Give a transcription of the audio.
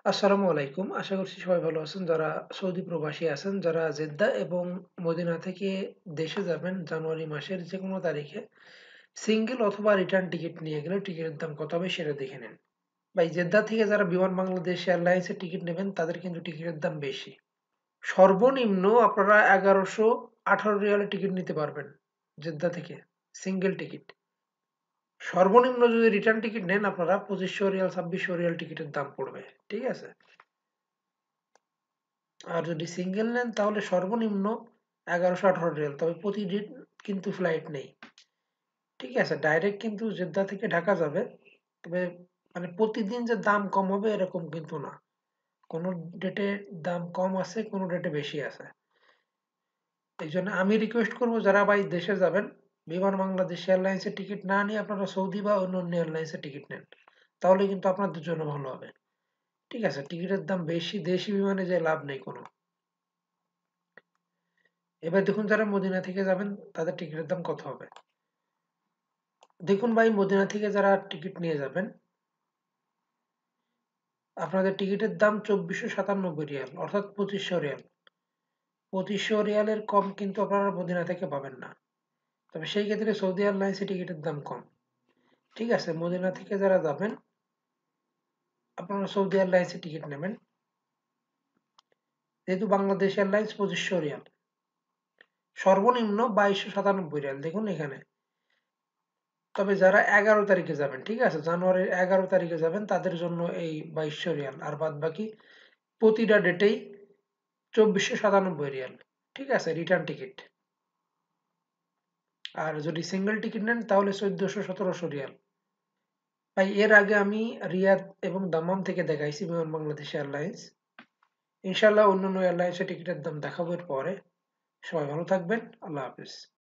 আসসালামু আলাইকুম। আশা করছি সবাই ভালো আছেন। যারা সৌদি প্রবাসী আছেন, যারা জেদ্দা এবং মদিনা থেকে দেশে যাবেন জানুয়ারি মাসের যেকোনো তারিখে সিঙ্গেল অথবা রিটার্ন টিকিট নিয়ে গেলে টিকিটের দাম কত হবে সেটা দেখে নিন। ভাই জেদ্দা থেকে যারা বিমান বাংলাদেশ এয়ারলাইন্সের টিকিট নেবেন তাদের কিন্তু টিকিটের দাম বেশি। সর্বনিম্ন আপনারা ১১১৮ রিয়ালের টিকিট নিতে পারবেন জেদ্দা থেকে, সিঙ্গেল টিকিট। সর্বনিম্ন যদি রিটার্ন টিকিট নেন আপনারা ২৫০০ রিয়াল ২৬০০ রিয়াল টিকিটের দাম পড়বে। ঠিক আছে? আর যদি সিঙ্গেল নেন তাহলে সর্বনিম্ন ১১১৮ রিয়াল, তবে প্রতিদিন কিন্তু ফ্লাইট নেই। ঠিক আছে, ডাইরেক্ট কিন্তু জেদ্দা থেকে ঢাকা যাবে, তবে মানে প্রতিদিন যে দাম কম হবে এরকম কিন্তু না। কোনো ডেটে দাম কম আছে, কোনো ডেটে বেশি আছে। এই জন্য আমি রিকোয়েস্ট করবো যারা ভাই দেশে যাবেন বিমান বাংলাদেশ এয়ারলাইন্সের টিকিট না নিয়ে আপনারা সৌদি বা অন্য অন্য এয়ারলাইন্সের টিকিট নেন, তাহলে কিন্তু আপনাদের জন্য ভালো হবে। ঠিক আছে, টিকিটের দাম বেশি, দেশি বিমানে যে লাভ নেই কোনো। এবার দেখুন যারা মদিনা থেকে যাবেন তাদের টিকিটের দাম কত হবে। দেখুন ভাই, মদিনা থেকে যারা টিকিট নিয়ে যাবেন আপনাদের টিকিটের দাম ২৪৯৭ রিয়াল, অর্থাৎ ২৫০০ রিয়াল। ২৫০০ রিয়ালের কম কিন্তু আপনারা মদিনা থেকে পাবেন না। তবে সেই ক্ষেত্রে সৌদি এয়ারলাইন্সে টিকিটের দাম কম। ঠিক আছে, মদিনা থেকে যারা যাবেন আপনারা সৌদি এয়ারলাইন্সে টিকিট নেবেন। যেহেতু বাংলাদেশ এয়ারলাইন্স ২৫০০ রিয়াল, সর্বনিম্ন ২২৯৭ রিয়াল দেখুন এখানে। তবে যারা ১১ তারিখে যাবেন, ঠিক আছে, জানুয়ারির ১১ তারিখে যাবেন তাদের জন্য এই ২২০০ রিয়াল, আর বাদ বাকি প্রতিটা ডেটেই ২৪৯৭ রিয়াল। ঠিক আছে, রিটার্ন টিকিট। আর যদি সিঙ্গেল টিকিট নেন তাহলে ১৪০০-১৭০০ রিয়াল। ভাই এর আগে আমি রিয়াদ এবং দাম্মাম থেকে দেখাইছি বিমান বাংলাদেশ এয়ারলাইন্স। ইনশাল্লাহ অন্যান্য এয়ারলাইন্সের টিকিটের দাম দেখাবো এর পরে। সবাই ভালো থাকবেন। আল্লাহ হাফিজ।